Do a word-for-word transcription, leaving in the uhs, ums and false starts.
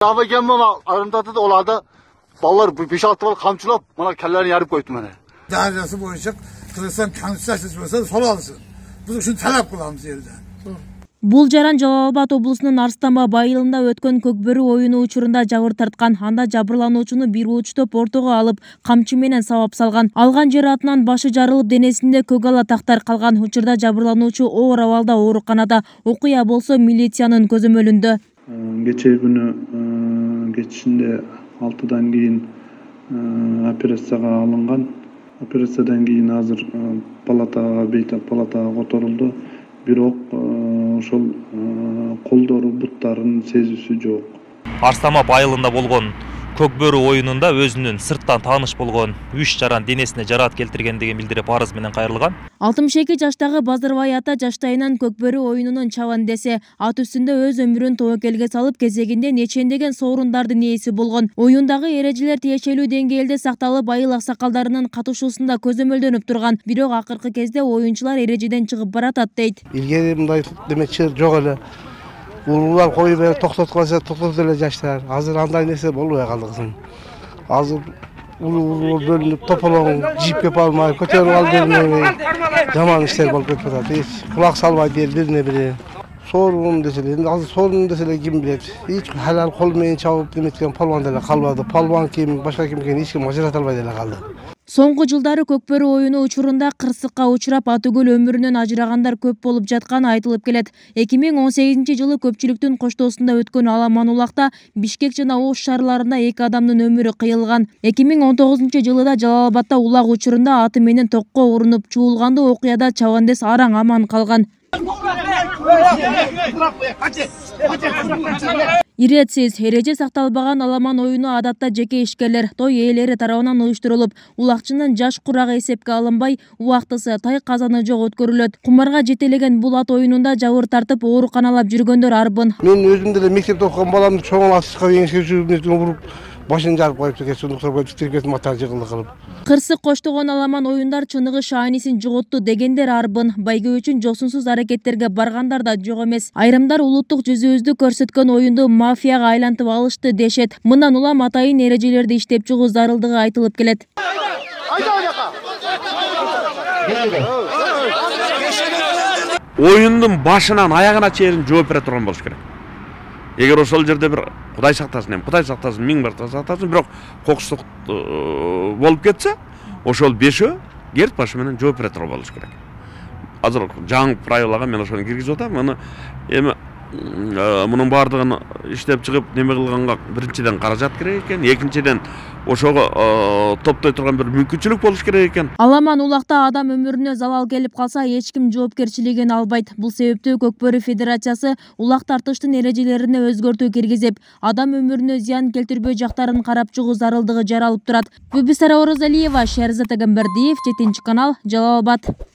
Hava gelmeme ayrıntıda olarda ballar beş altı bal kamçılap bana kellerini yarıp koydum bana. Darjası boyunca kılırsam kanser seçmesi sol alsın. Biz üçün talep kılamız yerden. Бул жаран Жалал Абад облусунун Арстанба байылында өткөн көкбөрү оюну учурунда жабыр тарткан. Анда жабырлануучуну бир уучтоп ортого алып, камчы менен сабап салган. Алган жер атынан башы жарылып, денесинде көк ала тактар калган. Учурда жабырлануучу оор абалда ооруканада. Окуя болсо милициянын көзөмөлүндө. Geçe günü geçişinde altıdan keyin operatsiyaga alıngan. Operatsiyadan keyin hazır palataga, beytak palataga kotoruldu. Бирок ошол колдору, буттарын сезүүсү жок. Арстама байылында болгон көкбөрү оюнунда өзүнүн сырттан тааныш болгон үч жаран денесине жараат келтиргендигин билдирип арыз менен кайрылган. алтымыш эки жаштагы Базырбай ата жаштайынан көкбөрү оюнунун чабандеси. Ат үстүндө өз өмүрүн тобокелге салып, кезегинде нечендеген соорундардын ээси болгон. Оюндагы эрежелер тиешелүү деңгээлде сакталып, айыл аксакалдарынын катышуусунда көзөмөлдөнүп турган. Бирок акыркы кезде оюнчулар эрежеден чыгып баратат дейт. Илгери мындай демекчи жок эле. Улуулар коюп берип токтотканса токтотуп эле жаштар. Азыр андай нерсе болбой калды кызым. Азыр улуу бөлүнүп тополоң жип кеп алмай, көтөрүп алып бермей. Жаман иштер болуп кетип атат. Эч кулак салбай бирине бири. Соорун деселе, азыр соорун деселе ким билет. Эч халал кол менен чабып неметкен палван деле калбады. Палван ким, башка ким экенин эч ким ажырата албай деле калды. Соңку жылдары көкбөрү оюну учурунда кырсыкка учурап, атүгүл өмүрүнөн ажырагандар көп болуп жатканы айтылып келет. эки миң он сегизинчи жылы көпчүлүктүн коштоосунда өткөн Аламан улакта Бишкек жана Ош шаарларында эки адамдын өмүрү кыйылган. эки миң он тогузунчу жылы да Жалал Абадта улак учурунда аты менен токко урунуп чуулгандуу окуяда чабандес араң аман калган. Иретсиз, эреже сакталбаган Аламан оюну адатта жеке ишкерлер, той ээлери тарабынан уюштурулуп, улакчынын жаш курагы эсепке алынбай, убактысы, тай казаны жок өткөрүлөт. Кумарга жетелеген бул ат оюнунда жабыр тартып, ооруканалап жүргөндөр арбын. Мен өзүм деле мектепте окуган баламды чоң асышка еңсеп уруп, башын жарып коюпту, кече доктор коюп, тиркет матар жыгылды кылып. Кырсык коштогон Аламан оюндар чыныгы шаанисин жоготту дегендер арбын. Байгө үчүн жосунсуз аракеттерге баргандар да жок эмес. Айрымдар улуттук жүзүбүздү көрсөткөн оюнду мафияга айлантып алышты дешет. Мындан улам атайын эрежелерди иштеп чыгуу зарылдыгы айтылып келет. Оюндун башынан аягына чейин жооп бере турган болуш керек. Эгер ошол жерде бир Кудай сактасын, эми Кудай сактасын, миң бир сактасын, бирок кокустук болуп кетсе, ошол бешөө керт башы менен жооп бере турган болуш керек. Азыр жаңы правилага мен ошону киргизип атам. Мына эми мунун баардыгын иштеп чыгып неме кылганга биринчиден каражат керек экен, экинчиден ошого топтой турган бир мүмкүнчүлүк болуш керек экен. Аламан улакта адам өмүрүнө залал келип калса, эч ким жоопкерчилигин албайт. Бул себептүү Көкбөрү Федерациясы улак тартыштын эрежелерине өзгөртүү киргизип, адам өмүрүнө зыян келтирбөө жактарын карап чыгуу зарылдыгы жаралып турат. Бүбүсара Орозалиева, Шерзат Агамбердиев, жетинчи канал, Жалал Абад.